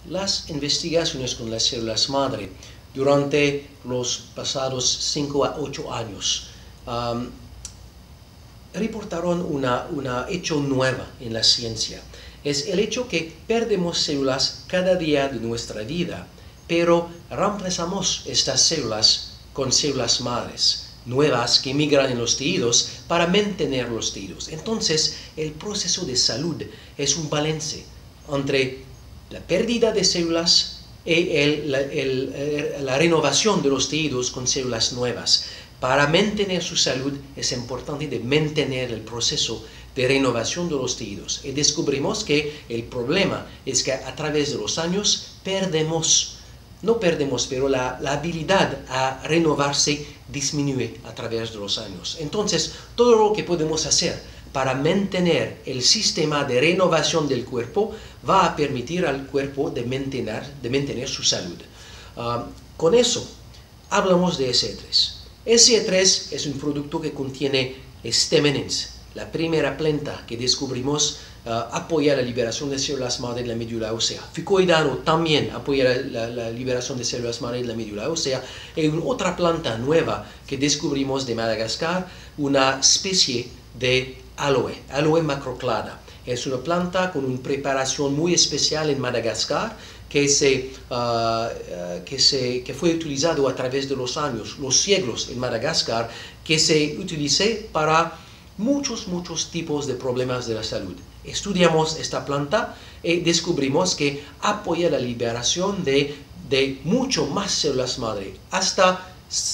las investigaciones con las células madre durante los pasados 5 a 8 años reportaron una hecho nueva en la ciencia. Es el hecho que perdemos células cada día de nuestra vida, pero reemplazamos estas células con células madres nuevas que migran en los tejidos para mantener los tejidos. Entonces, el proceso de salud es un balance entre la pérdida de células y la renovación de los tejidos con células nuevas. Para mantener su salud es importante de mantener el proceso de renovación de los tejidos. Y descubrimos que el problema es que a través de los años no perdemos, pero la habilidad a renovarse disminuye a través de los años. Entonces, todo lo que podemos hacer para mantener el sistema de renovación del cuerpo va a permitir al cuerpo de mantener su salud. Con eso, hablamos de SE3. SE3 es un producto que contiene estémenes. La primera planta que descubrimos apoya la liberación de células madre de la médula ósea. Ficoidano también apoya la liberación de células madre de la médula ósea. Y otra planta nueva que descubrimos de Madagascar, una especie de aloe macroclada. Es una planta con una preparación muy especial en Madagascar que fue utilizado a través de los años, los siglos en Madagascar, que se utiliza para muchos tipos de problemas de la salud. Estudiamos esta planta y descubrimos que apoya la liberación de mucho más células madre, hasta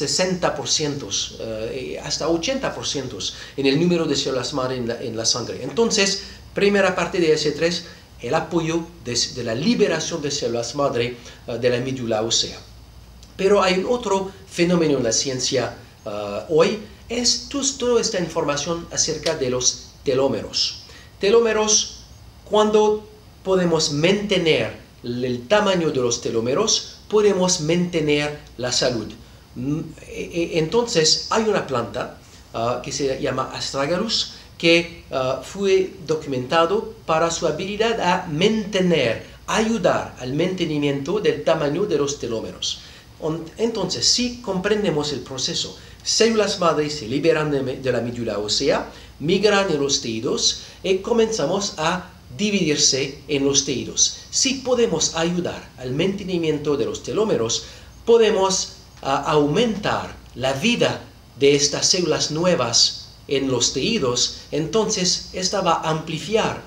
60%, hasta 80% en el número de células madre en la sangre. Entonces, primera parte de SE3, el apoyo de la liberación de células madre de la médula ósea. Pero hay otro fenómeno en la ciencia hoy, es toda esta información acerca de los telómeros. Telómeros, cuando podemos mantener el tamaño de los telómeros, podemos mantener la salud. Entonces, hay una planta que se llama Astragalus, que fue documentado para su habilidad a ayudar al mantenimiento del tamaño de los telómeros. Entonces, si comprendemos el proceso, células madre se liberan de la médula ósea, migran en los tejidos y comenzamos a dividirse en los tejidos. Si podemos ayudar al mantenimiento de los telómeros, podemos aumentar la vida de estas células nuevas en los tejidos. Entonces, esta va a amplificar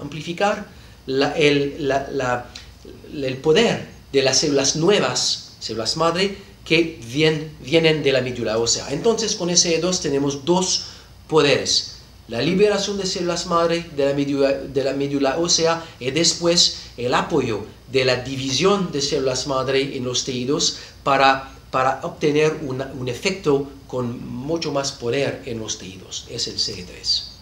el poder de las células nuevas, células madre, que vienen de la médula ósea. Entonces, con SE2 tenemos dos poderes: la liberación de células madre de la médula ósea y después el apoyo de la división de células madre en los tejidos para obtener un efecto con mucho más poder en los tejidos. Es el SE3.